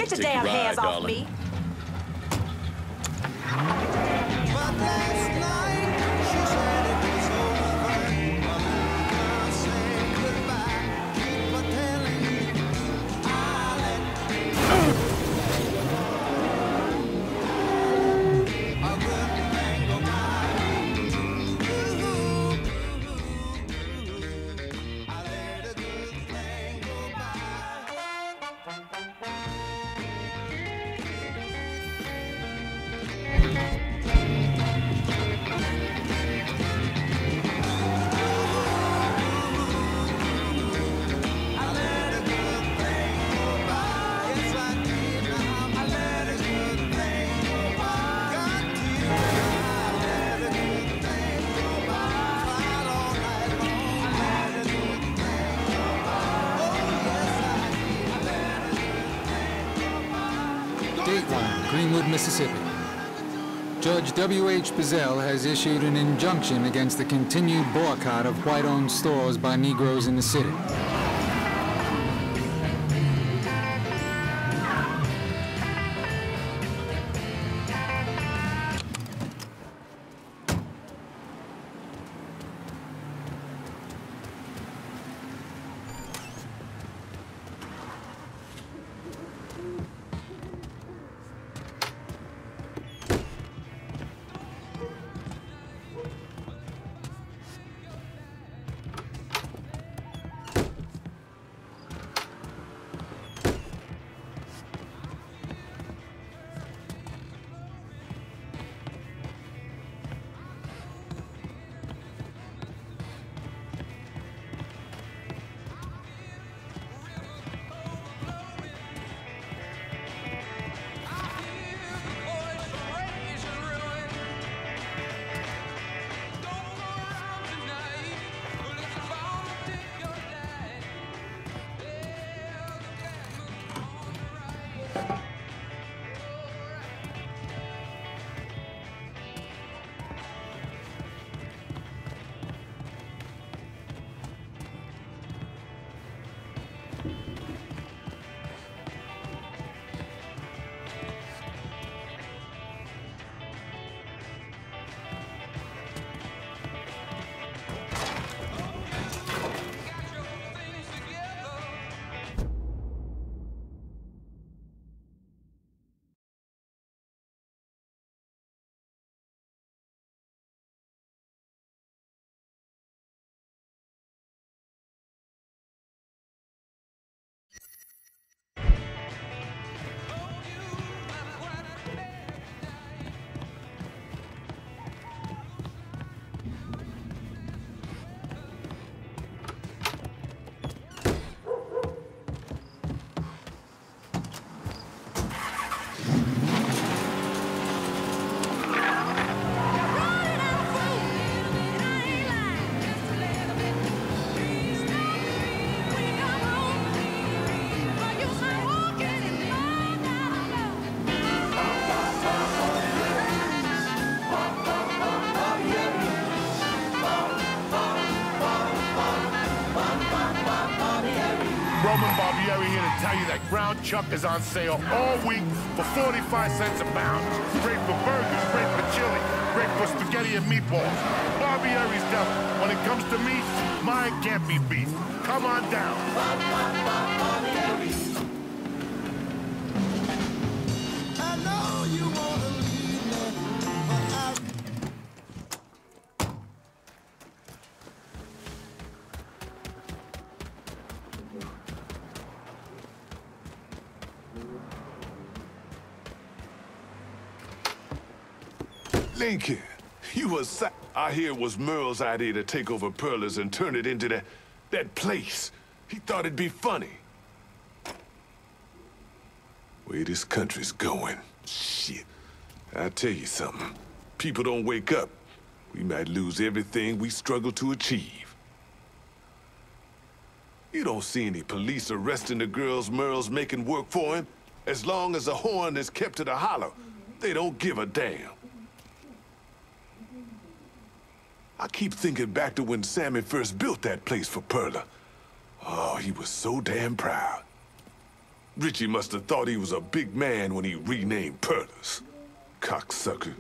Get your damn hands off me. Dateline, Greenwood, Mississippi. Judge W.H. Bazell has issued an injunction against the continued boycott of white-owned stores by Negroes in the city. Roman Barbieri here to tell you that ground chuck is on sale all week for 45 cents a pound. Great for burgers, great for chili, great for spaghetti and meatballs. Barbieri's devil. When it comes to meat, mine can't be beat. Come on down. I know you wanna leave me, but I... Lincoln, you was... I hear it was Merle's idea to take over Perla's and turn it into that place. He thought it'd be funny. Way this country's going. Shit. I'll tell you something. People don't wake up. We might lose everything we struggle to achieve. You don't see any police arresting the girls Merle's making work for him. As long as the horn is kept to the hollow, they don't give a damn. I keep thinking back to when Sammy first built that place for Perla. Oh, he was so damn proud. Richie must have thought he was a big man when he renamed Perlis. Cocksucker.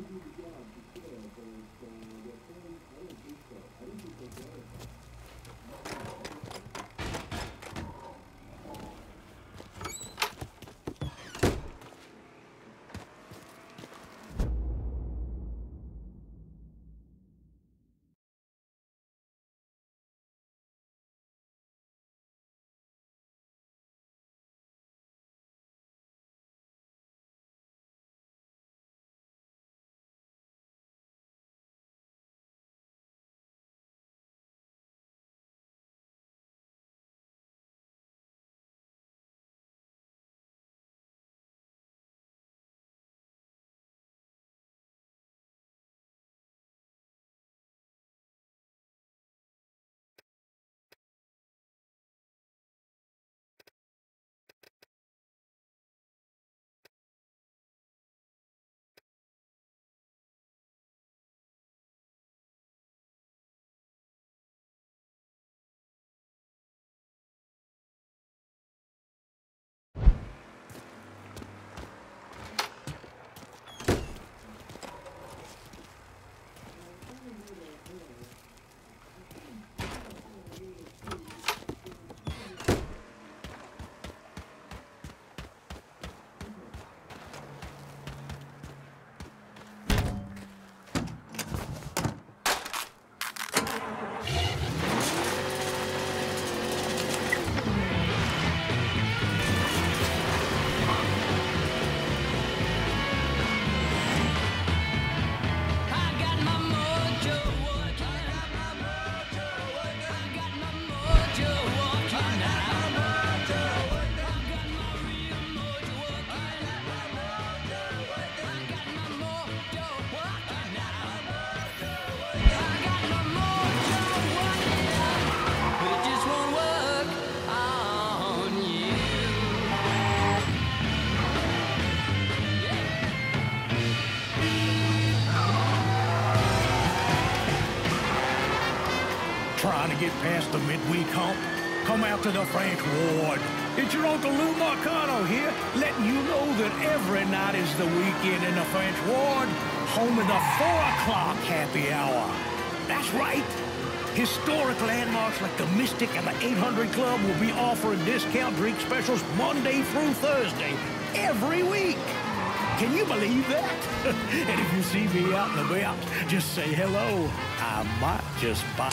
Trying to get past the midweek hump? Come out to the French Ward. It's your Uncle Lou Marcano here, letting you know that every night is the weekend in the French Ward, home of the 4 o'clock happy hour. That's right. Historic landmarks like the Mystic and the 800 Club will be offering discount drink specials Monday through Thursday, every week. Can you believe that? And if you see me out and about, just say hello. I might just buy...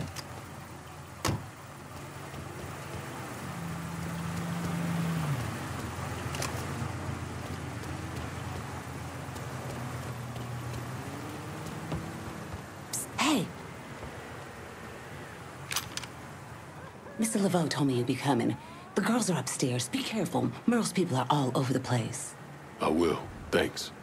Hey! Mr. Laveau told me you'd be coming. The girls are upstairs. Be careful. Merle's people are all over the place. I will. Thanks.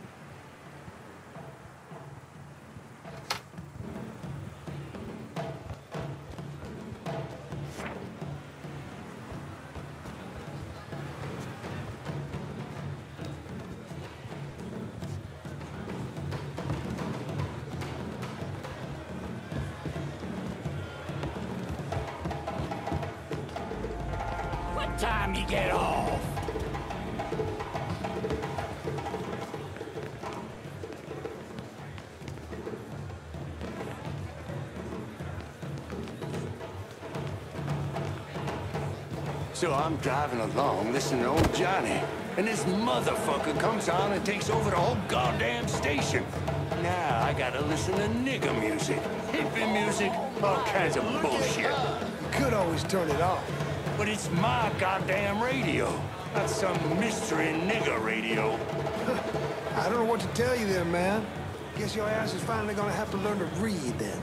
What time you get off? So I'm driving along, listening to old Johnny, and this motherfucker comes on and takes over the whole goddamn station. Now I gotta listen to nigger music, hippie music, all kinds of bullshit. Could always turn it off. But it's my goddamn radio, not some mystery nigger radio. I don't know what to tell you there, man. Guess your ass is finally gonna have to learn to read then.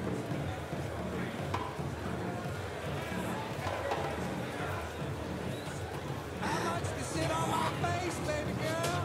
How much to sit on my face, baby girl?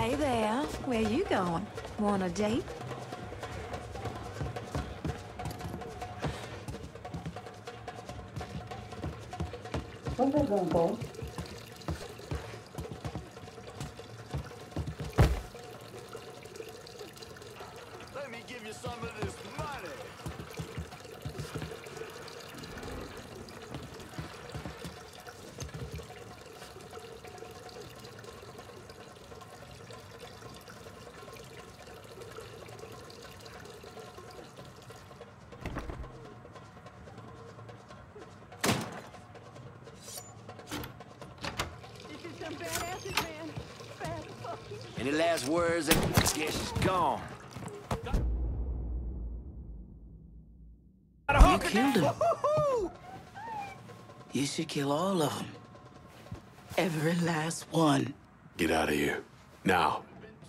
Hey there, where you going? Want a date? Let me give you some of this money. Any last words? Guess she's gone. You killed him. You should kill all of them. Every last one. Get out of here. Now.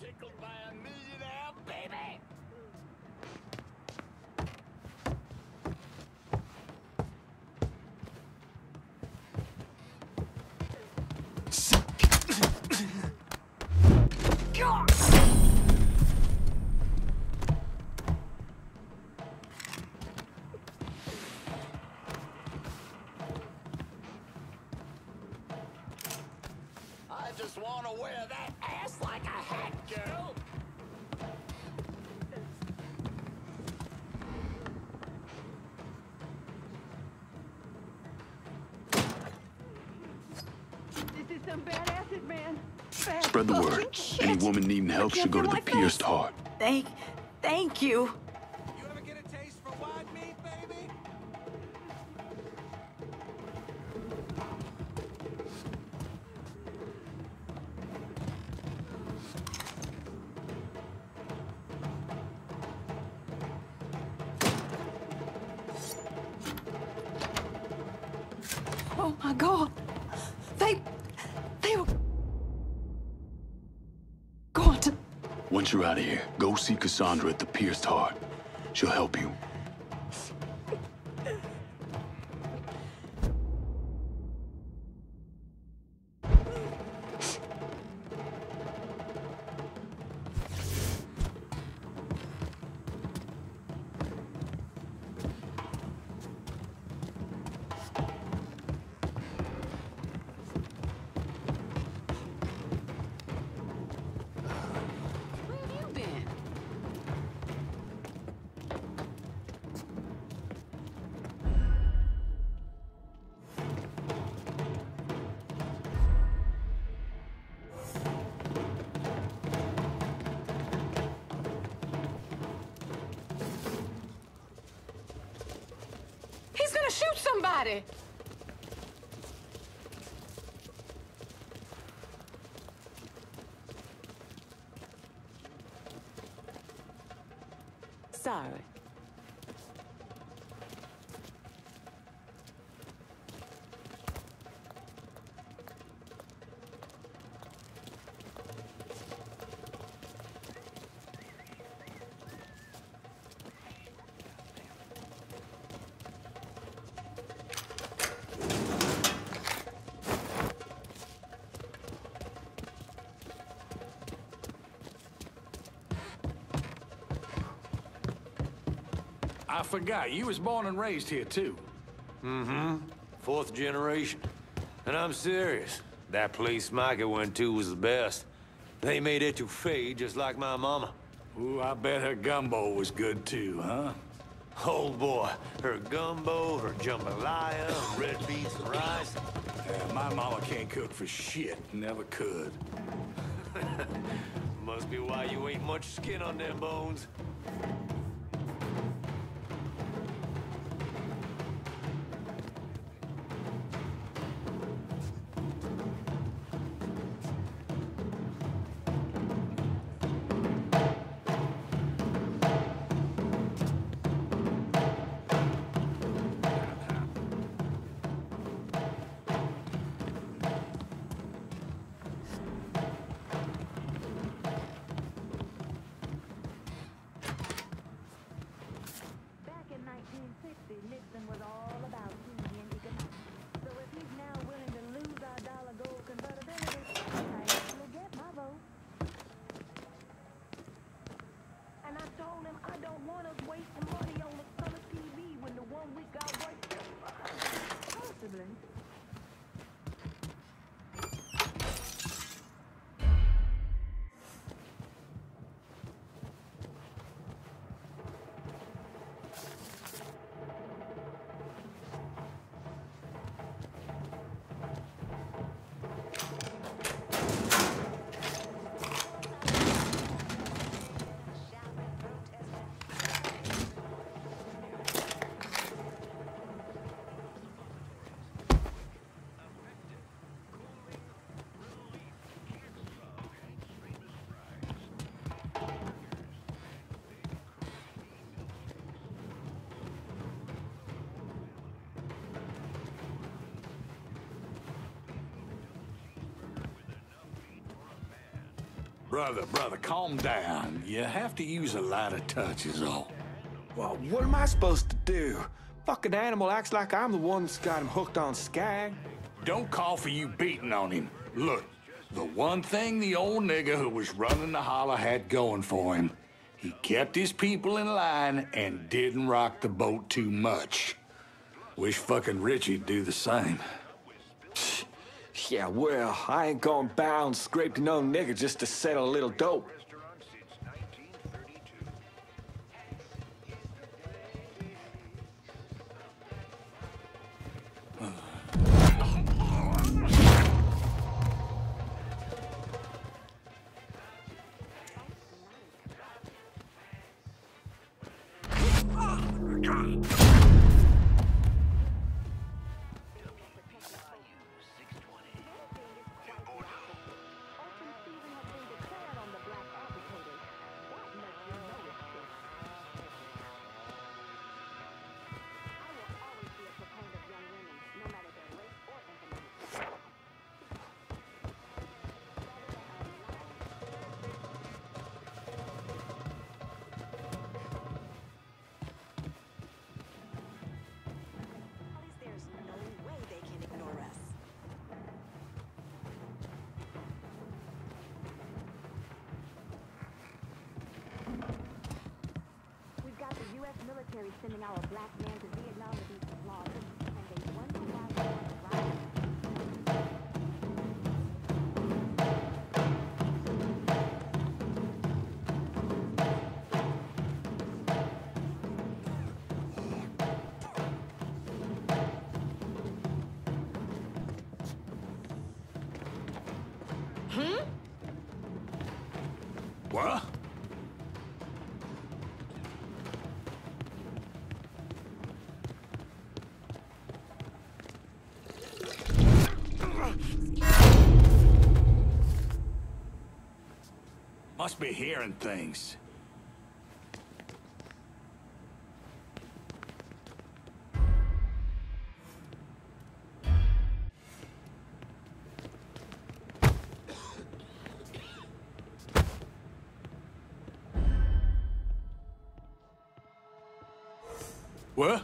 I just want to wear that ass like a hat, girl. This is some bad acid, man. Bad Spread the word. shit. Any woman needing help should go to the Pierced Heart. Thank you. You ever get a taste for white meat, baby? Oh my God. They were going to... Once you're out of here, go see Cassandra at the Pierced Heart. She'll help you. Where have you been? He's gonna shoot somebody. Sorry. I forgot, you was born and raised here, too. Mm-hmm. 4th generation. And I'm serious. That place Micah went to was the best. They made etouffee just like my mama. Ooh, I bet her gumbo was good, too, huh? Oh, boy. Her gumbo, her jambalaya, red beans and rice. Yeah, my mama can't cook for shit. Never could. Must be why you ain't much skin on them bones. don't want us wasting money on the color TV when the one we got works. Possibly. Brother, calm down. You have to use a lighter touch is all. Well, what am I supposed to do? Fucking animal acts like I'm the one that's got him hooked on Skag. Don't call for you beating on him. Look, the one thing the old nigger who was running the holler had going for him, he kept his people in line and didn't rock the boat too much. Wish fucking Richie'd do the same. Yeah, well, I ain't gonna bow and scrape no nigga just to settle a little dope. Military sending our black man to Vietnam to be slaughtered, and they wonder why they want to riot. What? Must be hearing things. What?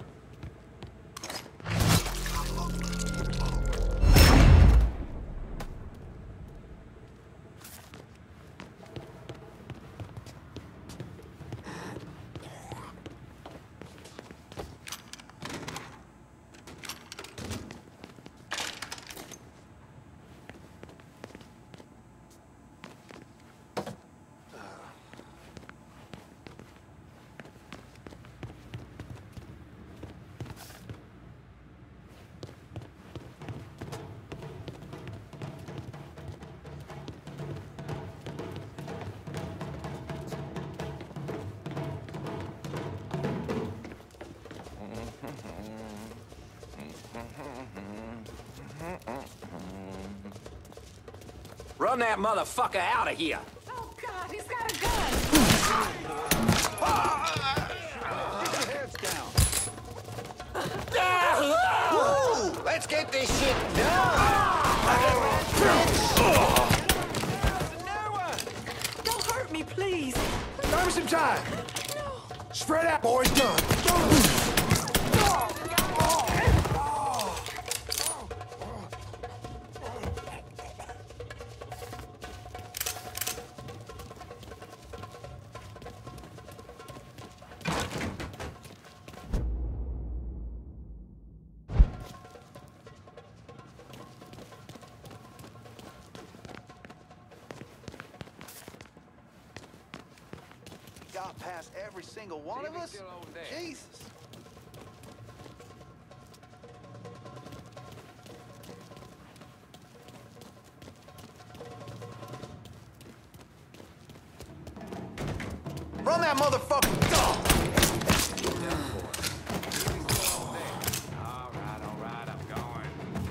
Run that motherfucker out of here! Oh, God, he's got a gun! Let's get this shit done! Don't hurt me, please! Give me some time! Spread out, boys, done! got past every single one of us? Jesus. Run that motherfucker dog! All right, I'm going.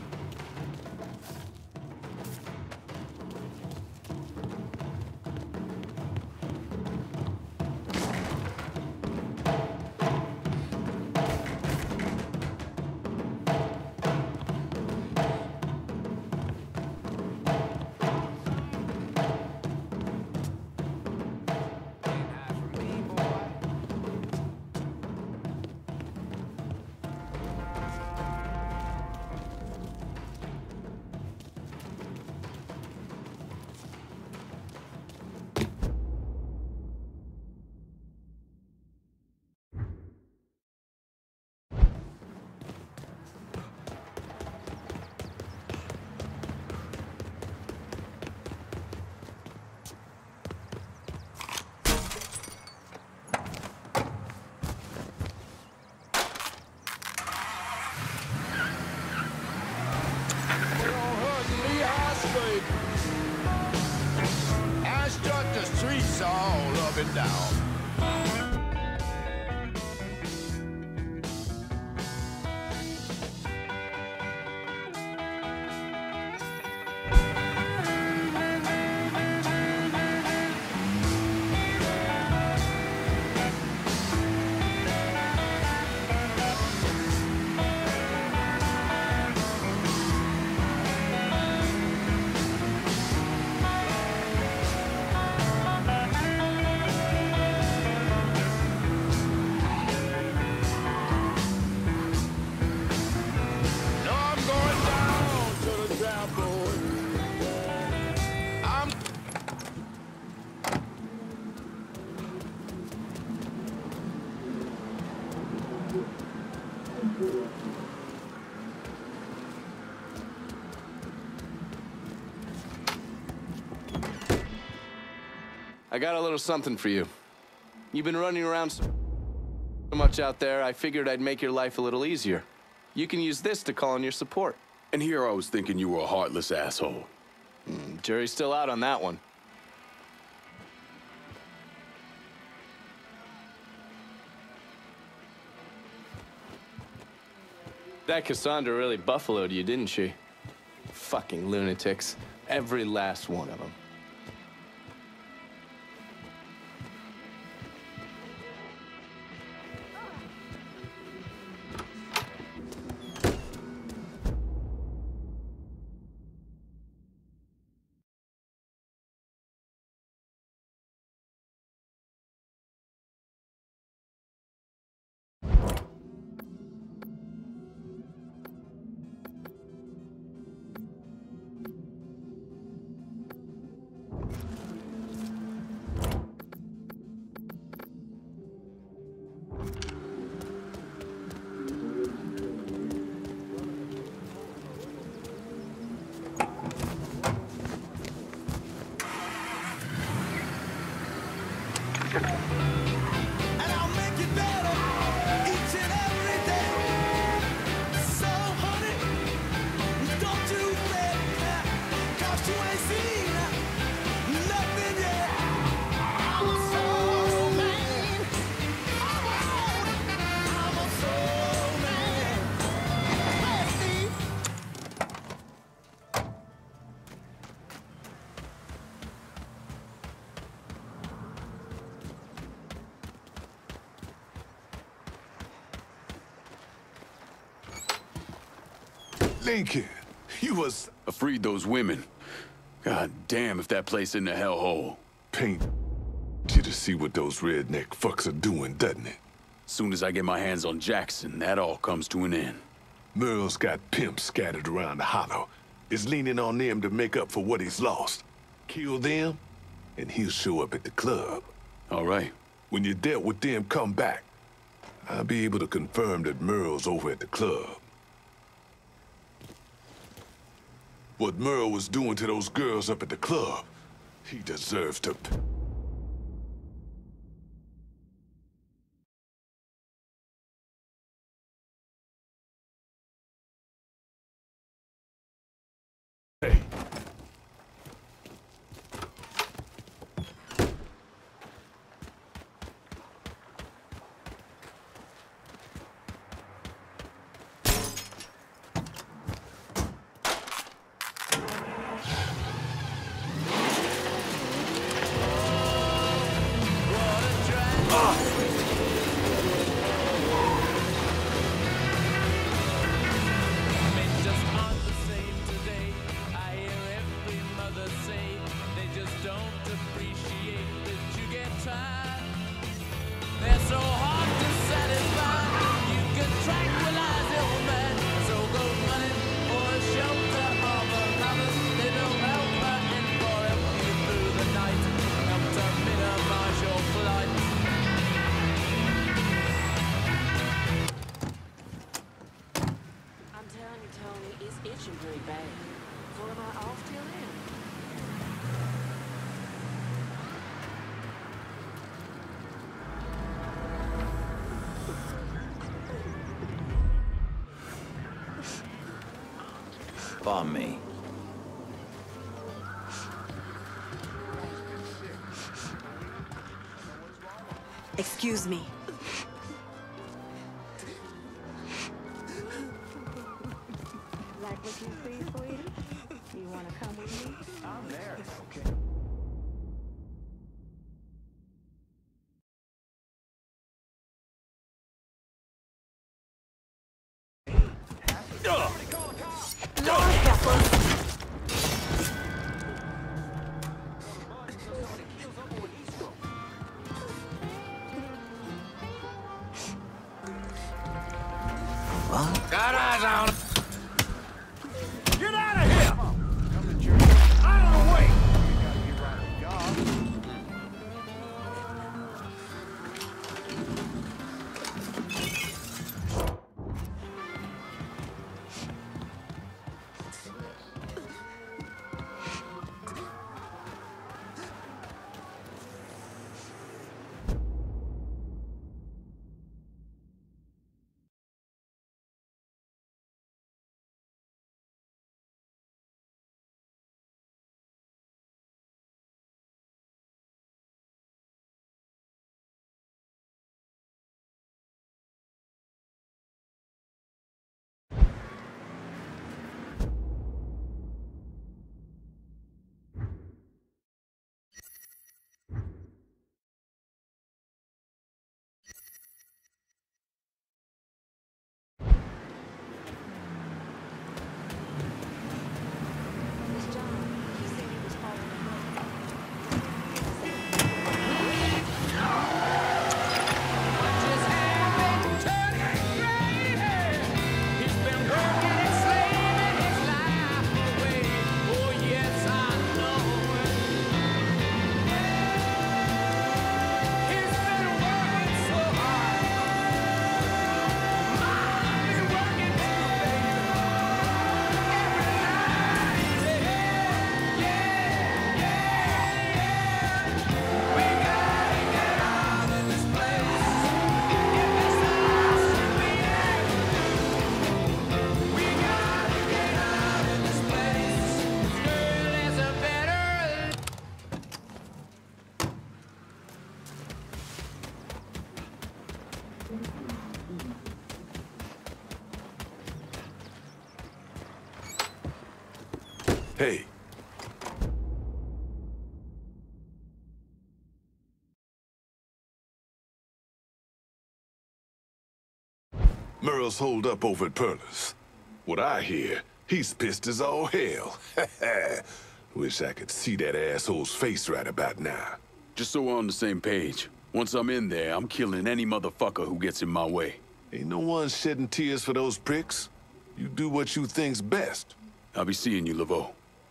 I strut the streets all up and down. I got a little something for you. You've been running around so much out there, I figured I'd make your life a little easier. You can use this to call in your support. And here I was thinking you were a heartless asshole. Jury's still out on that one. That Cassandra really buffaloed you, didn't she? Fucking lunatics. Every last one of them. Lincoln, you was... I freed those women. God damn if that place in the hellhole. Paint you to see what those redneck fucks are doing, doesn't it? Soon as I get my hands on Jackson, that all comes to an end. Merle's got pimps scattered around the hollow. Is leaning on them to make up for what he's lost. Kill them, and he'll show up at the club. All right. When you dealt with them, come back. I'll be able to confirm that Merle's over at the club. What Merle was doing to those girls up at the club, he deserves to... Hey. On me. Excuse me. Like what you see, sweetie? You wanna come with me? I'm there, okay. Got eyes on him. Get out of here! Out of the way! Hey. Merle's holed up over at Perla's. What I hear, he's pissed as all hell. Wish I could see that asshole's face right about now. Just so we're on the same page. Once I'm in there, I'm killing any motherfucker who gets in my way. Ain't no one shedding tears for those pricks. You do what you think's best. I'll be seeing you, Laveau.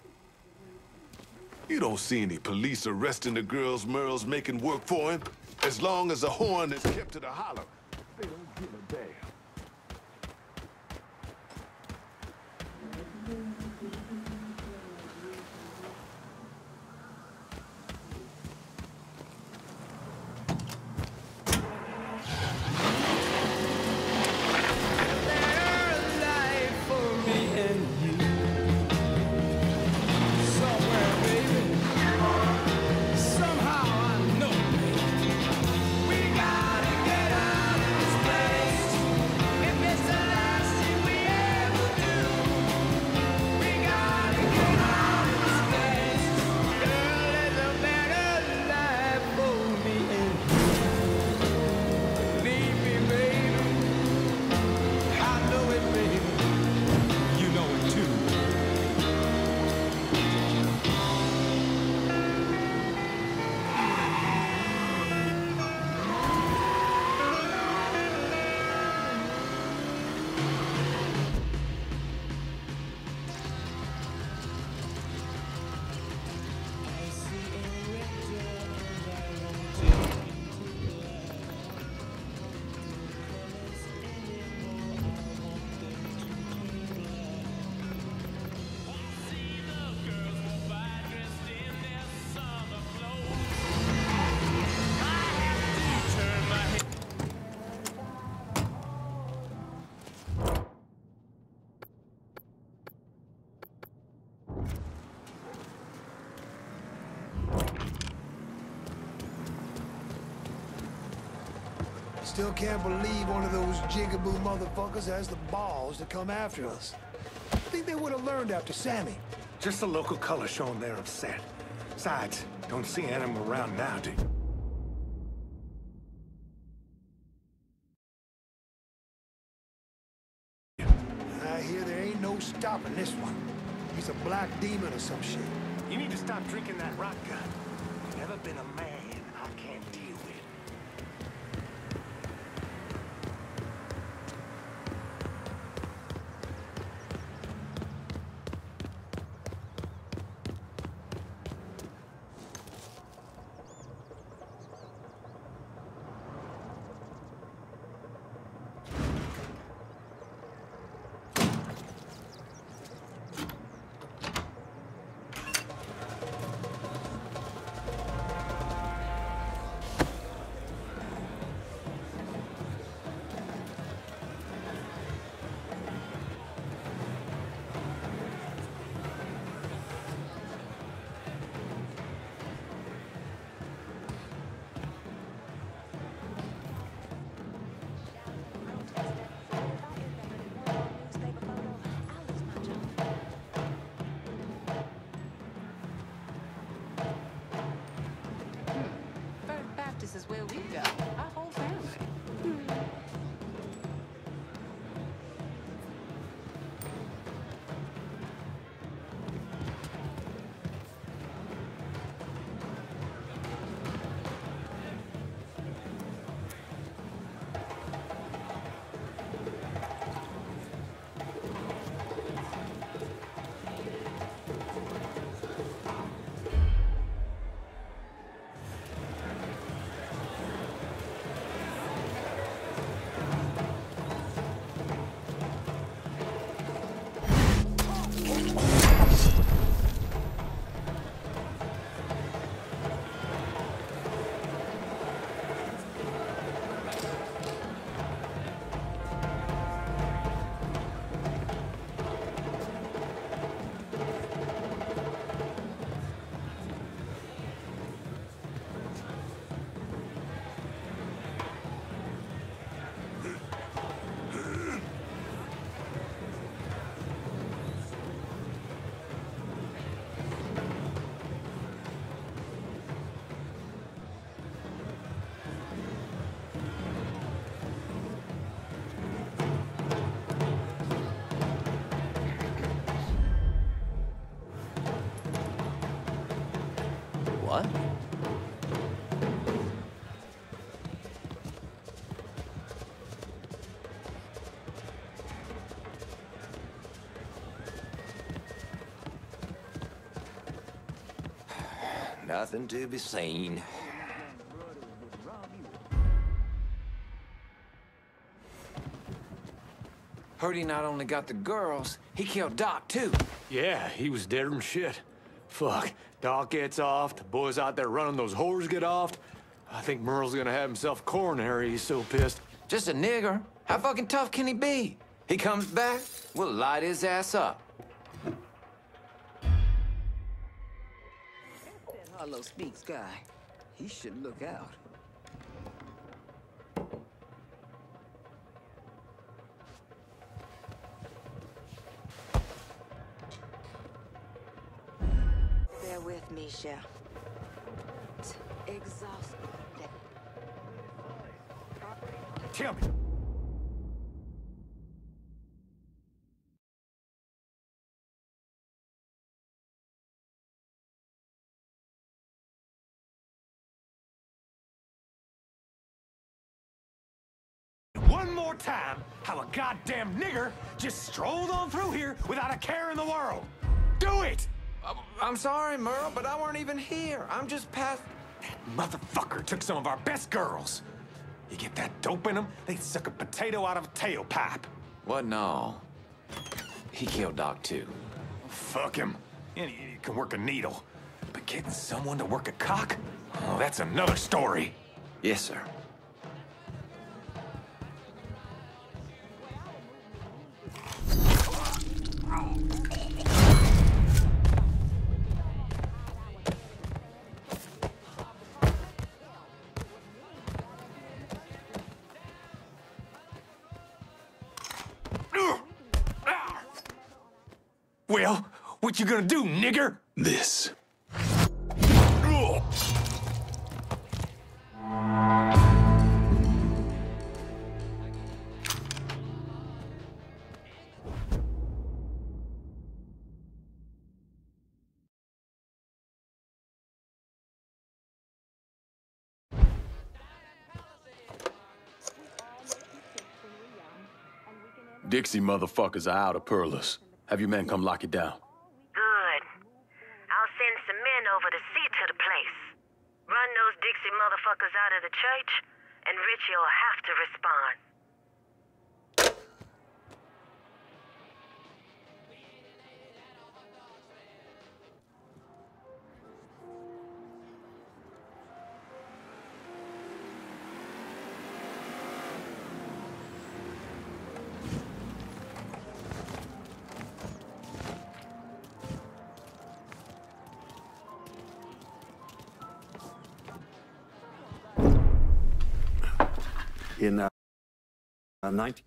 You don't see any police arresting the girls Merle's making work for him. As long as the horn is kept to the hollow, they don't give a damn. Still can't believe one of those jigaboo motherfuckers has the balls to come after us. I think they would have learned after Sammy. Just a local color showing they're upset. Besides, don't see Animal around now, do you? I hear there ain't no stopping this one. He's a black demon or some shit. You need to stop drinking that rock gun. Never been a man I can't deal with. This is where we go. Our whole family. What? Nothing to be seen. Heard he not only got the girls, he killed Doc, too. Yeah, he was dead than shit. Fuck. Doc gets off, the boys out there running those whores get off. I think Merle's gonna have himself coronary, he's so pissed. Just a nigger? How fucking tough can he be? He comes back, we'll light his ass up. That Harlow Speaks guy, he should look out. Bear with me, Shell. Exhausted. Tell me. One more time, how a goddamn nigger just strolled on through here without a care in the world. Do it! I'm sorry, Merle, but I weren't even here. I'm just past... That motherfucker took some of our best girls. You get that dope in them, they'd suck a potato out of a tailpipe. What no? He killed Doc, too. Fuck him. Any idiot can work a needle. But getting someone to work a cock? Oh, that's another story. Yes, sir. Well, what you gonna do, nigger? This. Dixie motherfuckers are out of Perlis. Have your men come lock it down. Good. I'll send some men over to see to the place. Run those Dixie motherfuckers out of the church, and Richie'll have to respond. In 19...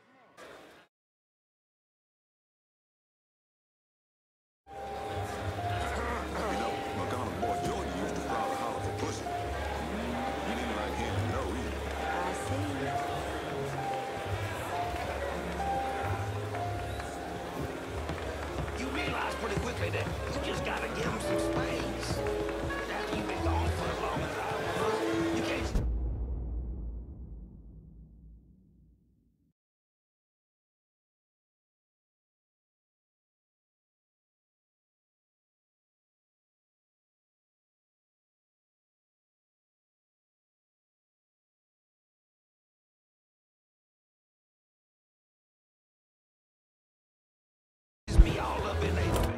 You realize pretty quickly that you just gotta give him some space. After you've been gone for as long as I was, you can't... me all up in their face.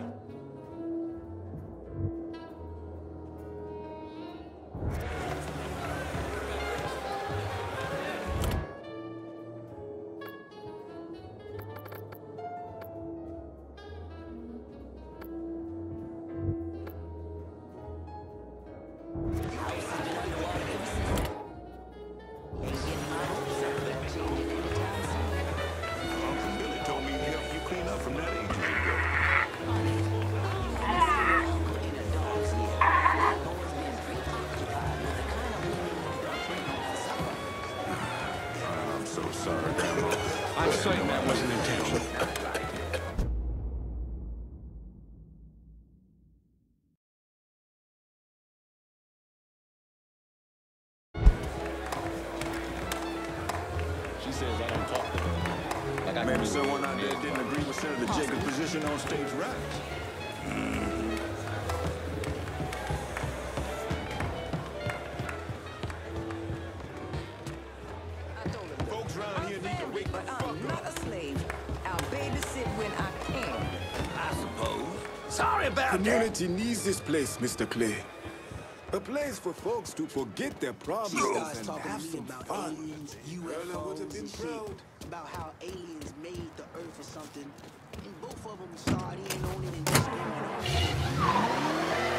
Uncle Billy told me he helped you clean up from that ages ago. I'm so sorry, Grandma. I'm certain that wasn't intentional. She says I don't talk to her. Like I Maybe someone out there didn't agree with Senator Jacobs' position on states' rights. Folks around here need to wake the fuck I'm not up. a slave. I'll babysit when I can. I suppose. Sorry about that. Community needs this place, Mr. Clay. A place for folks to forget their problems Guys and talking have to me some about fun. aliens, Merlin would have UFOs, been and shit. proud. About how aliens made the Earth or something. And both of them started in on it and just going on.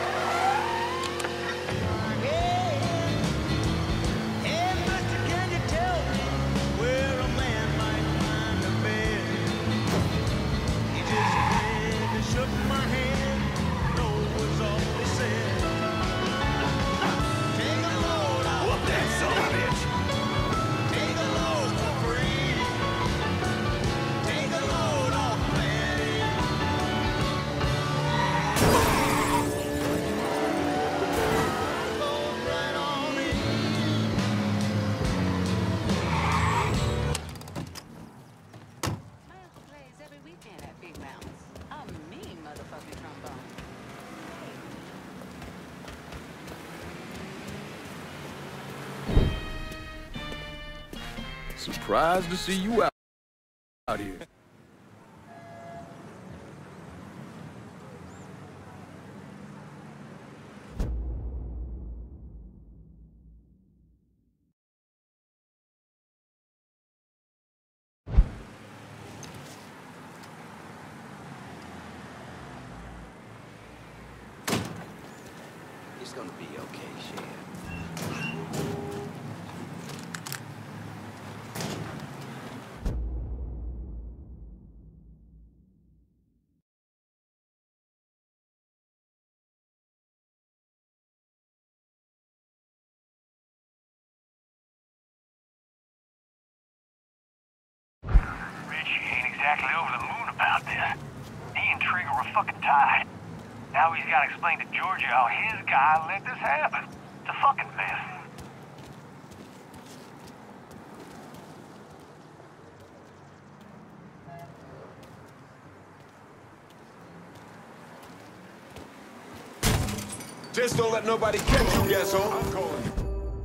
Surprised to see you out here. It's gonna be okay, Shan. exactly over the moon about this. He and Trigger were fucking tied. Now he's got to explain to Georgia how his guy let this happen. It's a fucking mess. Just don't let nobody catch you, asshole. I'm calling you.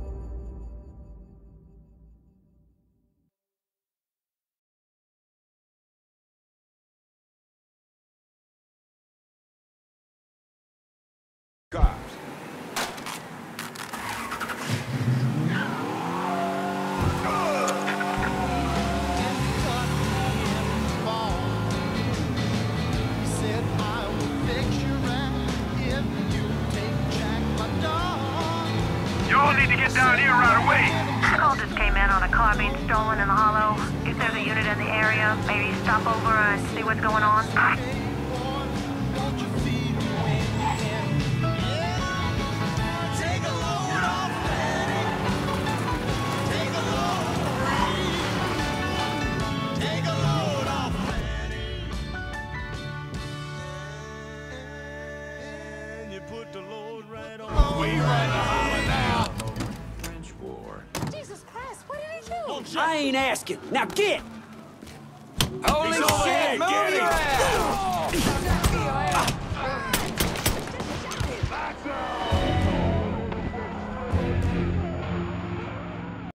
Down here right away. Call just came in on a car being stolen in the hollow. If there's a unit in the area, maybe stop over and see what's going on. I ain't asking. Now get! Holy